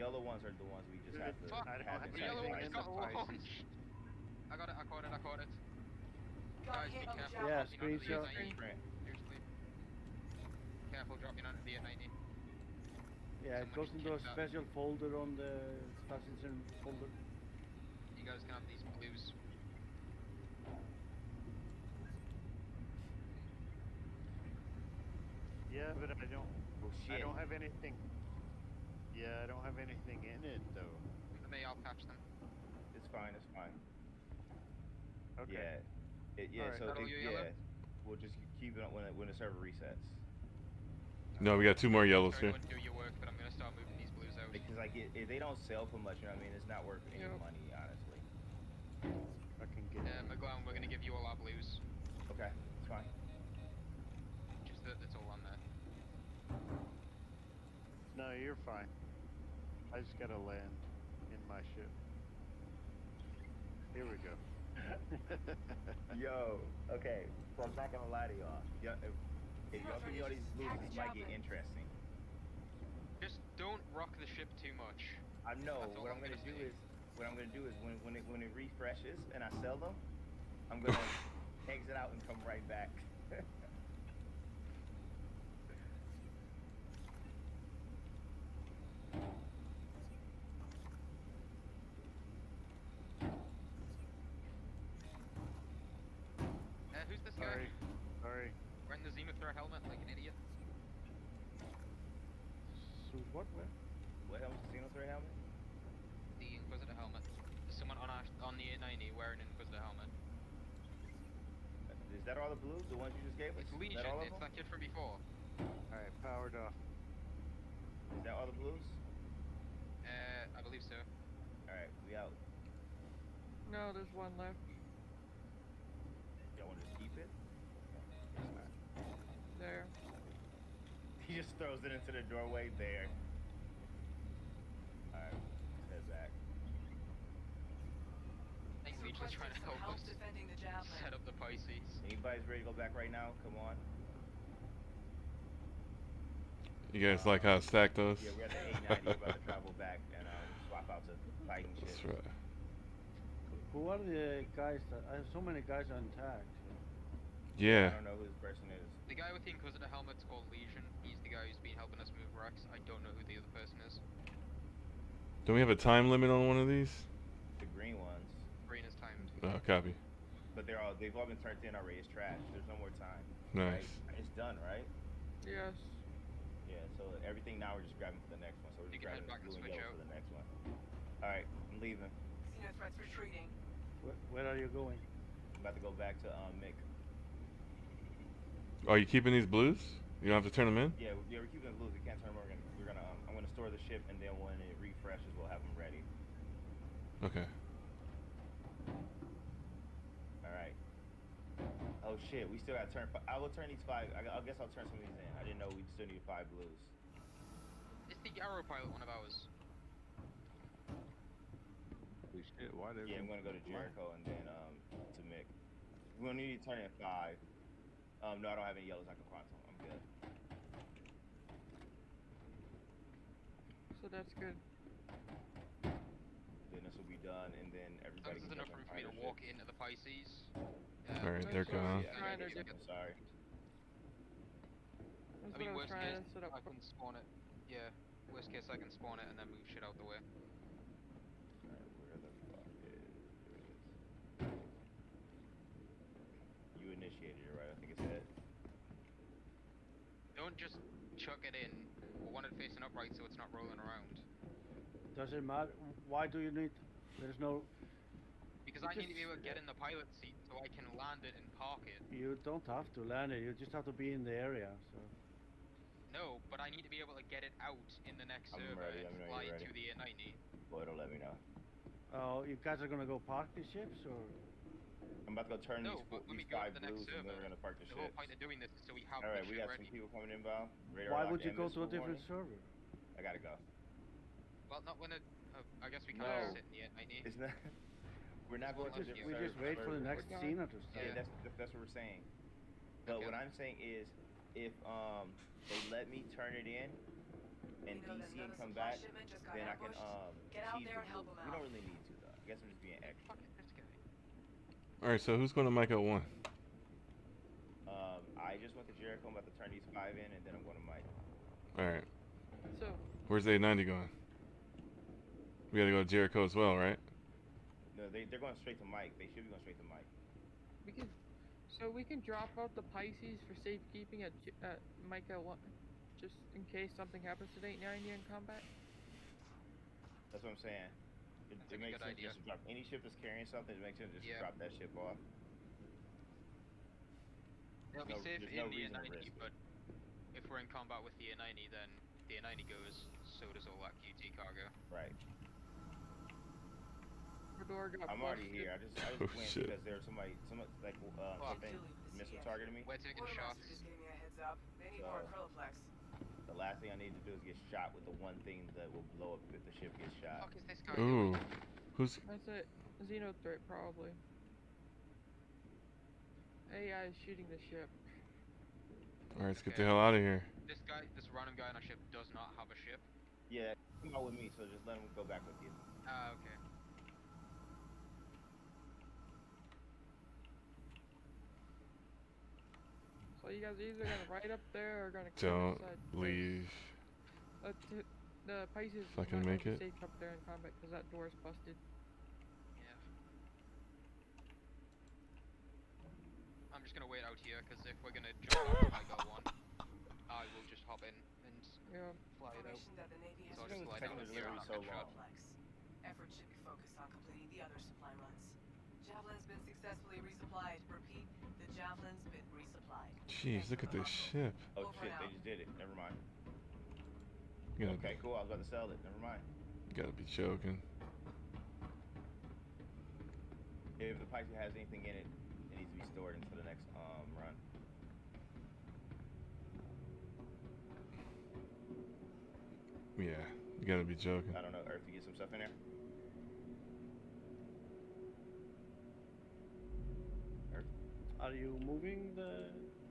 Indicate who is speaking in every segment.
Speaker 1: yellow ones are the ones we just have to
Speaker 2: Fuck!
Speaker 1: have
Speaker 2: The
Speaker 1: inside
Speaker 2: yellow
Speaker 1: the
Speaker 2: one
Speaker 1: ice.
Speaker 2: just got launched! I got it, I caught it, I caught it.
Speaker 3: Got
Speaker 2: Guys,
Speaker 3: hit
Speaker 2: be
Speaker 3: on the
Speaker 2: careful
Speaker 3: javelin.
Speaker 2: dropping onto the
Speaker 4: screenshot.
Speaker 2: A90. Seriously. Careful dropping onto the A90.
Speaker 4: Yeah, it
Speaker 2: Someone
Speaker 4: goes
Speaker 2: just
Speaker 4: into a
Speaker 2: kicked that.
Speaker 4: special folder on the passenger folder.
Speaker 2: You guys can have these blues.
Speaker 5: Yeah, but I don't.
Speaker 1: Oh
Speaker 5: I
Speaker 1: shit.
Speaker 5: don't have anything. Yeah, I don't have anything in it though.
Speaker 2: Let me, I'll catch them.
Speaker 1: It's fine. It's fine.
Speaker 5: Okay.
Speaker 1: Yeah. Yeah.
Speaker 5: Alright.
Speaker 1: So
Speaker 2: Throttle you yellow?
Speaker 1: we'll just keep it on when the server resets.
Speaker 6: No, we got 2 more yellows
Speaker 2: Sorry,
Speaker 6: here.
Speaker 2: do your work, but I'm gonna start moving these blues out.
Speaker 1: Because like if they don't sell for much, you know what I mean? It's not worth any
Speaker 4: Yep.
Speaker 1: money, honestly.
Speaker 5: I can get.
Speaker 2: McGlowan, we're gonna give you all our blues.
Speaker 1: Okay, it's fine.
Speaker 2: Just that it's all on there.
Speaker 5: No, you're fine. I just gotta land in my ship. Here we go.
Speaker 1: Yo, okay. So I'm not gonna lie to y'all. Yeah, if y'all give me all these blues, this might get interesting.
Speaker 2: Just don't rock the ship too much.
Speaker 1: I know.
Speaker 2: That's all
Speaker 1: What I'm
Speaker 2: I'm
Speaker 1: gonna
Speaker 2: gonna
Speaker 1: do
Speaker 2: say.
Speaker 1: is when it refreshes and I sell them, I'm gonna exit out and come right back.
Speaker 2: Who's this
Speaker 5: Sorry.
Speaker 2: guy?
Speaker 5: Sorry.
Speaker 2: Wearing the Zenithra helmet like an idiot.
Speaker 4: So what? Where?
Speaker 1: What helmet? Casino 3 helmet?
Speaker 2: The Inquisitor helmet. There's someone on the A90 wearing an Inquisitor helmet.
Speaker 1: Is that all the blues? The ones you just gave us?
Speaker 2: It's
Speaker 1: Is
Speaker 2: Legion,
Speaker 1: that all of
Speaker 2: it's
Speaker 1: them?
Speaker 2: that kid from before.
Speaker 5: Alright, powered off.
Speaker 1: Is that all the blues?
Speaker 2: I believe so.
Speaker 1: Alright, we out.
Speaker 7: No, there's one left.
Speaker 1: Y'all wanna just keep it?
Speaker 7: There.
Speaker 1: He just throws it into the doorway there. Alright, head back.
Speaker 2: I think Legion's trying to help us
Speaker 3: defending the javelin.
Speaker 2: set up the Pisces.
Speaker 1: Anybody's ready to go back right now? Come on.
Speaker 6: You guys like how I stacked those?
Speaker 1: Yeah, we're at the A90, about to travel back and swap out to fighting shit.
Speaker 6: That's right.
Speaker 4: Who are the guys that? I have so many guys on tag.
Speaker 6: Yeah.
Speaker 1: I don't know who this person is.
Speaker 2: The guy with the Inquisitor helmet's called Legion. He's the guy who's been helping us move Rex. I don't know who the other person is.
Speaker 6: Don't we have a time limit on one of these?
Speaker 1: The green ones.
Speaker 2: Green is timed.
Speaker 6: Oh, copy.
Speaker 1: But they've all been turned in already. It's trash. There's no more time.
Speaker 6: Nice.
Speaker 1: Right? It's done, right?
Speaker 7: Yes.
Speaker 1: Yeah, so everything now we're just grabbing for the next one. So we're
Speaker 2: You
Speaker 1: just
Speaker 2: can head
Speaker 1: grabbing
Speaker 2: back and
Speaker 1: blue and
Speaker 2: switch
Speaker 1: yellow
Speaker 2: out.
Speaker 1: for the next one. Alright, I'm leaving.
Speaker 3: Xenothreats retreating.
Speaker 4: Where are you going?
Speaker 1: I'm about to go back to Mick.
Speaker 6: Are you keeping these blues? You don't have to turn them in?
Speaker 1: Yeah, we're keeping the blues. We can't turn them. I'm gonna store the ship, and then when it refreshes, we'll have them ready.
Speaker 6: Okay.
Speaker 1: All right. Oh shit, we still got to turn. I will turn these 5. I guess I'll turn some of these in. I didn't know we still need 5 blues.
Speaker 2: Is the Arrow pilot one of ours?
Speaker 8: Holy shit, why they?
Speaker 1: Yeah, I'm gonna go to Jericho and then to Mick. We're gonna need to turn in 5. No, I don't have any yellows. I can find some. I'm good.
Speaker 7: So that's good.
Speaker 1: Then this will be done, and then everybody.
Speaker 2: This is
Speaker 1: can
Speaker 2: enough
Speaker 1: jump
Speaker 2: room
Speaker 1: on
Speaker 2: for me to
Speaker 1: fire
Speaker 2: walk
Speaker 1: ships.
Speaker 2: into the Pisces.
Speaker 6: Alright, they're
Speaker 7: That's what I
Speaker 6: gone.
Speaker 7: was trying to do.
Speaker 1: I'm sorry.
Speaker 7: That's
Speaker 2: I mean,
Speaker 7: what I was
Speaker 2: worst
Speaker 7: trying
Speaker 2: case,
Speaker 7: to set up.
Speaker 2: I can spawn it. Yeah, worst case, I can spawn it and then move shit out the way.
Speaker 1: Alright, where the fuck is this? You initiated it, right? I think it's it.
Speaker 2: Don't just chuck it in. We want it facing upright so it's not rolling around.
Speaker 4: Does it matter? Why do you need? There's no.
Speaker 2: Because
Speaker 4: You
Speaker 2: I need to
Speaker 4: just-
Speaker 2: be able to get in the pilot seat so I can land it and park it.
Speaker 4: You don't have to land it. You just have to be in the area. So.
Speaker 2: No, but I need to be able to get it out in the next
Speaker 1: I'm
Speaker 2: server
Speaker 1: ready,
Speaker 2: and
Speaker 1: I'm ready,
Speaker 2: fly
Speaker 1: you're
Speaker 2: it to
Speaker 1: ready.
Speaker 2: the A90.
Speaker 1: Boy, don't let me know.
Speaker 4: Oh, you guys are gonna go park the ships, or?
Speaker 1: I'm about to go turn
Speaker 2: No,
Speaker 1: these,
Speaker 2: but when we
Speaker 1: these
Speaker 2: go to
Speaker 1: 5
Speaker 2: the next
Speaker 1: blues, and then
Speaker 2: server,
Speaker 1: we're gonna park the
Speaker 2: The whole
Speaker 1: ships.
Speaker 2: point of doing this is so we have
Speaker 1: Alright,
Speaker 2: the
Speaker 1: we
Speaker 2: ship
Speaker 1: got
Speaker 2: ready.
Speaker 1: some people coming inbound. Radar
Speaker 4: Why
Speaker 1: lock
Speaker 4: would you go to a
Speaker 1: invincible
Speaker 4: different
Speaker 1: warning.
Speaker 4: server?
Speaker 1: I gotta go.
Speaker 2: Well, not when it. I guess we can't
Speaker 1: No.
Speaker 2: just sit in the A90.
Speaker 1: It's not. We're not going to
Speaker 2: Just-
Speaker 1: different
Speaker 4: We just wait for the
Speaker 1: servers.
Speaker 4: next Xena to start.
Speaker 1: Yeah, that's what we're saying. But
Speaker 2: Okay.
Speaker 1: what I'm saying is, if they let me turn it in, and
Speaker 3: We know that
Speaker 1: DC and
Speaker 3: another
Speaker 1: come
Speaker 3: supply
Speaker 1: back,
Speaker 3: shipment just got
Speaker 1: then I can
Speaker 3: ambushed. Get out
Speaker 1: cheese
Speaker 3: there
Speaker 1: the
Speaker 3: and help
Speaker 1: blue.
Speaker 3: 'em
Speaker 1: We
Speaker 3: out.
Speaker 1: don't really need to though. I guess I'm just being extra.
Speaker 2: Fuck it, this guy.
Speaker 6: Alright, so who's going to Mike 1?
Speaker 1: I just went to Jericho. I'm about to turn these 5 in, and then I'm going to Mike.
Speaker 6: Alright.
Speaker 7: So,
Speaker 6: Where's the 890 going? We gotta go to Jericho as well, right?
Speaker 1: No, they're going straight to Mike. They should be going straight to Mike.
Speaker 7: we can drop out the Pisces for safekeeping at Micah 1, just in case something happens to the 890 in combat.
Speaker 1: That's what I'm saying. It
Speaker 2: a
Speaker 1: makes
Speaker 2: good
Speaker 1: sense
Speaker 2: idea.
Speaker 1: just to drop any ship that's carrying something. It makes sense just
Speaker 2: Yeah.
Speaker 1: to drop that ship off.
Speaker 2: They'll be safe
Speaker 1: there's
Speaker 2: in
Speaker 1: no
Speaker 2: the
Speaker 1: reason to
Speaker 2: A90,
Speaker 1: risk it.
Speaker 2: but if we're in combat with the A90, then the A90 goes, so does all that QT cargo.
Speaker 1: Right.
Speaker 7: Our door got
Speaker 1: I'm already
Speaker 7: busted.
Speaker 1: here. I just
Speaker 6: Oh,
Speaker 1: went
Speaker 6: shit.
Speaker 1: because there was somebody like something missile targeting me.
Speaker 2: We're taking
Speaker 3: Quartermaster
Speaker 2: shots.
Speaker 3: just gave me a heads up. They need
Speaker 1: So-
Speaker 3: more Acryloplex.
Speaker 1: The last thing I need to do is get shot with the one thing that will blow up if the ship gets shot.
Speaker 2: Fuck is this guy
Speaker 6: Ooh.
Speaker 2: doing?
Speaker 6: Who's...
Speaker 7: That's a Xeno threat, probably. AI is shooting the ship.
Speaker 6: Alright, let's get
Speaker 2: Okay.
Speaker 6: the hell out of here.
Speaker 2: This random guy on our ship does not have a ship.
Speaker 1: Yeah, come out with me, so just let him go back with you.
Speaker 2: Ah, okay.
Speaker 7: So you guys are either gonna ride up there or gonna come
Speaker 6: Don't
Speaker 7: inside.
Speaker 6: leave.
Speaker 7: The Pisces
Speaker 6: If I can
Speaker 7: not gonna
Speaker 6: make
Speaker 7: be
Speaker 6: it.
Speaker 7: safe up there in combat because that door is busted.
Speaker 2: Yeah. I'm just gonna wait out here, because if we're gonna jump out to Micah 1, I will just hop in and
Speaker 7: Yeah.
Speaker 2: fly it out.
Speaker 3: Information that the Navy has
Speaker 2: So I'll
Speaker 1: This
Speaker 2: just
Speaker 1: thing
Speaker 2: slide
Speaker 1: was
Speaker 2: down
Speaker 1: taking
Speaker 2: here
Speaker 1: literally
Speaker 2: and
Speaker 1: so
Speaker 2: get shot.
Speaker 1: long.
Speaker 3: Effort should be focused on completing the other supply runs. Javelin's been successfully resupplied. Repeat, the Javelin's been resupplied.
Speaker 6: Jeez, look at this ship.
Speaker 1: Oh
Speaker 3: Over
Speaker 1: shit,
Speaker 3: and
Speaker 1: they
Speaker 3: out.
Speaker 1: just did it. Never mind.
Speaker 6: You gotta,
Speaker 1: Okay, cool. I was about to sell it. Never mind.
Speaker 6: you gotta be joking.
Speaker 1: If the pipe has anything in it, it needs to be stored into the next run.
Speaker 6: Yeah, you gotta be joking.
Speaker 1: I don't know, Earth, you get some stuff in there? Earth?
Speaker 4: Are you moving the?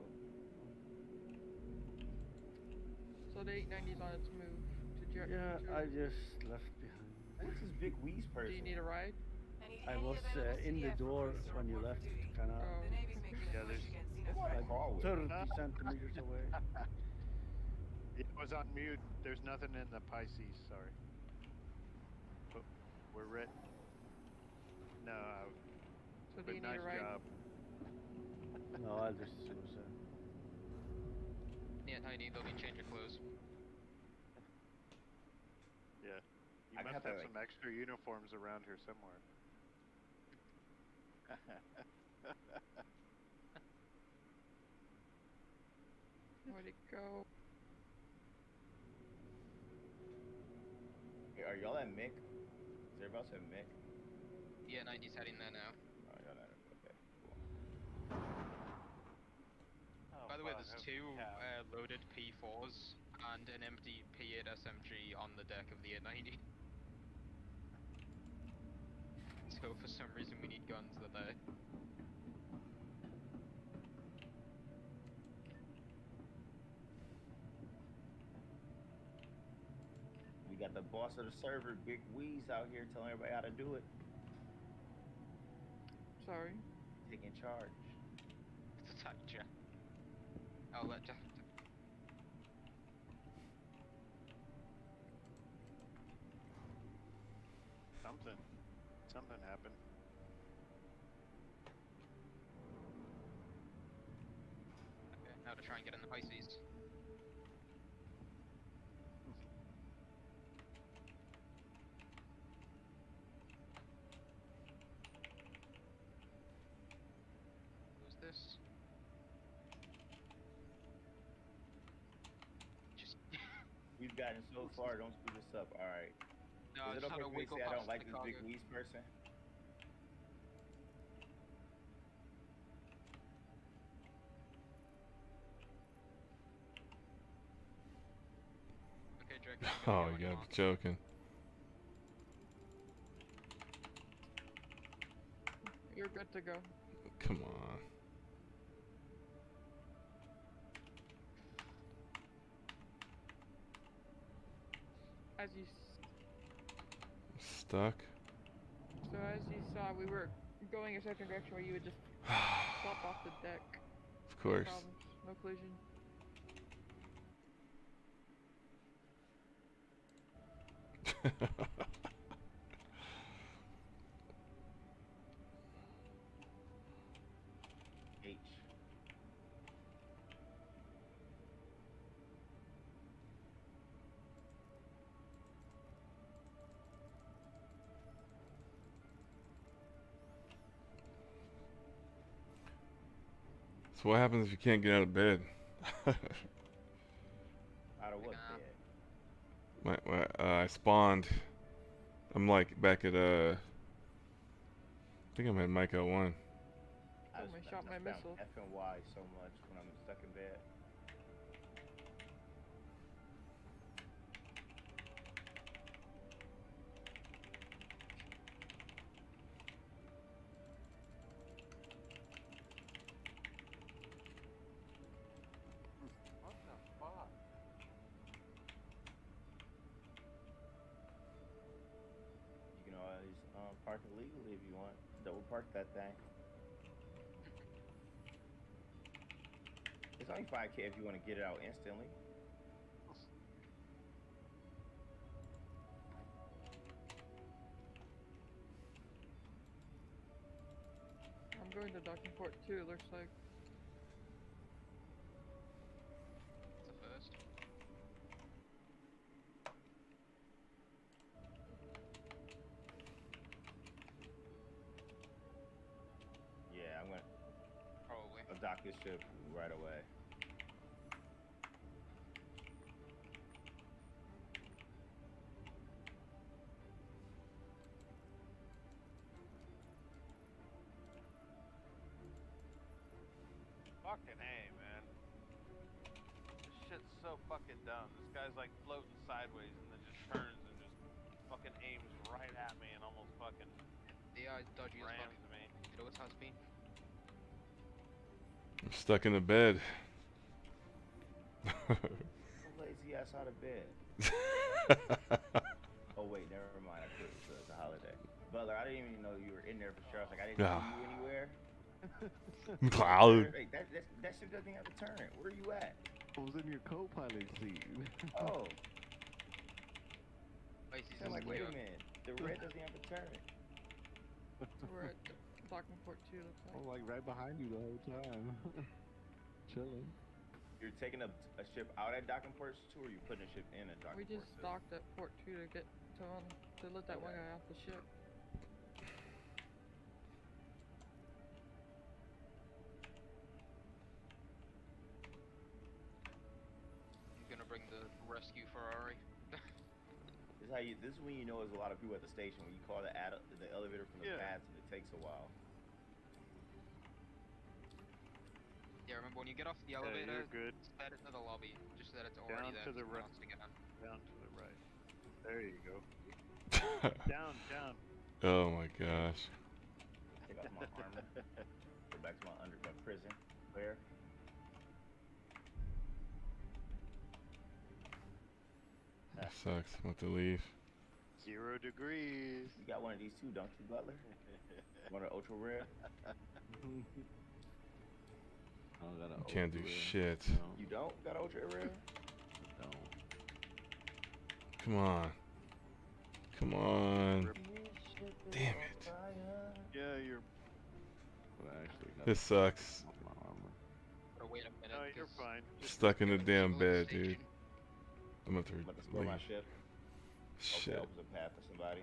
Speaker 7: So the 890's on its move to Jericho.
Speaker 4: Yeah, I just left behind.
Speaker 1: What's this big Wheeze person?
Speaker 7: Do you need a ride?
Speaker 4: I was in the door when you left, kind of
Speaker 7: Oh.
Speaker 3: The Navy's making
Speaker 5: Yeah,
Speaker 3: a push
Speaker 5: there's-
Speaker 3: against
Speaker 1: Who do I
Speaker 3: Xenothreat.
Speaker 1: call with?
Speaker 4: 30 centimeters away.
Speaker 5: It was on mute. There's nothing in the Pisces, sorry. But we're ready. No,
Speaker 7: So do
Speaker 5: but
Speaker 7: you need
Speaker 5: nice
Speaker 7: a ride?
Speaker 5: job.
Speaker 4: No, I'll just suicide.
Speaker 2: Yeah, Tiny, they'll be change your clothes.
Speaker 5: Yeah. You
Speaker 1: I
Speaker 5: must
Speaker 1: got
Speaker 5: have
Speaker 1: that,
Speaker 5: some extra uniforms around here somewhere.
Speaker 7: Where'd it go?
Speaker 1: Hey, are y'all at Mick? Is everybody else at Mick?
Speaker 2: Yeah, 90's heading there now.
Speaker 1: Oh, y'all not at okay, cool.
Speaker 2: By the way, there's two loaded P4s and an empty P8 SMG on the deck of the A90. So for some reason we need guns that are...
Speaker 1: We got the boss of the server, Big Wheeze, out here telling everybody how to do it.
Speaker 7: Sorry.
Speaker 1: Taking charge.
Speaker 2: It's attack Jeff. I'll let Jeff...
Speaker 5: Something happened.
Speaker 2: Okay, now to try and get in the Pisces. Who's this? Just...
Speaker 1: We've gotten so far, don't screw this up. Alright.
Speaker 2: No,
Speaker 1: Is it
Speaker 2: just
Speaker 1: okay
Speaker 2: how to
Speaker 1: for me to
Speaker 2: wiggle
Speaker 1: say I don't
Speaker 2: past
Speaker 1: like
Speaker 2: the
Speaker 1: this Big
Speaker 2: cargo.
Speaker 1: Wheeze person?
Speaker 2: Okay, Drake, I'm
Speaker 6: Oh,
Speaker 2: gonna go
Speaker 6: you
Speaker 2: on
Speaker 6: gotta
Speaker 2: mark.
Speaker 6: be joking.
Speaker 7: You're good to go.
Speaker 6: Come on.
Speaker 7: as you
Speaker 6: Stuck.
Speaker 7: so as you saw, we were going a certain direction where you would just flop off the deck.
Speaker 6: Of course.
Speaker 7: No problems, no collision.
Speaker 1: H.
Speaker 6: So what happens if you can't get out of bed?
Speaker 1: Out of what bed?
Speaker 6: I spawned. I'm like back at I think I'm at Micah 1.
Speaker 1: I
Speaker 7: I shot my missile.
Speaker 1: F and Y so much when I'm stuck in bed.
Speaker 5: What the fuck?
Speaker 1: You can always park it legally if you want. Double park that thing. It's only 5K if you want to get it out instantly.
Speaker 7: I'm going to docking port 2, it looks like.
Speaker 2: It's a first.
Speaker 1: Yeah, I'm gonna.
Speaker 2: Probably.
Speaker 1: I'll dock this ship right away.
Speaker 5: Fucking A, man. This shit's so fucking dumb. This guy's like floating sideways and then just turns and just fucking aims right at me and almost fucking
Speaker 2: The dodgy as fuck.
Speaker 5: rams me.
Speaker 2: It always has been.
Speaker 6: I'm stuck in the bed.
Speaker 1: Lazy ass out of bed. Oh wait, never mind. I could. It's a holiday. Butler, I didn't even know you were in there for sure. I was like, I didn't see you anywhere.
Speaker 6: Cloud.
Speaker 1: Hey, that shit doesn't have a turn. Where are you at?
Speaker 8: I was in your co-pilot seat.
Speaker 1: Oh,
Speaker 2: Wait, he's
Speaker 1: I'm like,
Speaker 2: just
Speaker 1: wait a
Speaker 2: clear.
Speaker 1: minute. The red doesn't have a turn.
Speaker 7: We're at docking port 2, looks
Speaker 8: I
Speaker 7: like.
Speaker 8: was like right behind you the whole time. Chilling.
Speaker 1: You're taking a ship out at docking port 2, or you putting a ship in at docking
Speaker 7: We
Speaker 1: port
Speaker 7: just
Speaker 1: 2?
Speaker 7: docked at port 2 to get to let that one guy off the ship.
Speaker 2: I'm gonna bring the rescue Ferrari.
Speaker 1: This is when you know there's a lot of people at the station. When you call the elevator from the
Speaker 5: Yeah.
Speaker 1: pads and it takes a while.
Speaker 2: Yeah, remember when you get off the
Speaker 5: Yeah,
Speaker 2: elevator,
Speaker 5: you're good.
Speaker 2: set it to the lobby, just so that it's already
Speaker 5: Down
Speaker 2: there
Speaker 5: to the
Speaker 2: for
Speaker 5: right.
Speaker 2: someone else to get in.
Speaker 5: Down to the right. There you go. Down, down.
Speaker 6: Oh my gosh.
Speaker 1: Take off my armor. Go back to my underground prison. Where?
Speaker 6: That sucks. I'm about to leave.
Speaker 5: 0 degrees.
Speaker 1: You got one of these too, don't you, Butler? One of the ultra rare?
Speaker 8: I don't got
Speaker 6: You can't do shit.
Speaker 8: No,
Speaker 1: You don't got ultra rare?
Speaker 8: no.
Speaker 6: Come on. Come on. Damn it.
Speaker 5: Yeah, you're.
Speaker 8: But I actually got
Speaker 6: This sucks.
Speaker 8: off my armor.
Speaker 2: Gotta wait a minute.
Speaker 5: No, you're
Speaker 2: 'cause
Speaker 5: fine. Just
Speaker 6: Stuck in the
Speaker 2: the
Speaker 6: damn
Speaker 2: civil
Speaker 6: bed,
Speaker 2: station-
Speaker 6: dude. I'm about
Speaker 1: I'm about to
Speaker 6: to
Speaker 1: score my
Speaker 6: leave.
Speaker 1: ship. Okay,
Speaker 6: Shit.
Speaker 1: opens a path for somebody.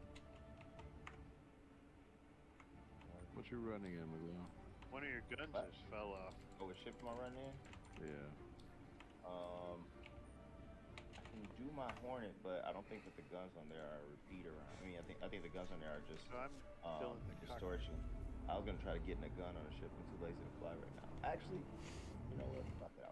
Speaker 8: What you running in, Miguel?
Speaker 5: one of your guns
Speaker 1: What?
Speaker 5: just fell off.
Speaker 1: Oh, what ship am I running in?
Speaker 8: Yeah.
Speaker 1: I can do my Hornet, but I don't think that the guns on there are repeat around. I mean, I think the guns on there are just
Speaker 5: So I'm still in the cockpit.
Speaker 1: distortion. I was gonna try to get in a gun on a ship. I'm too lazy to fly right now. Actually, you know what? Fuck it.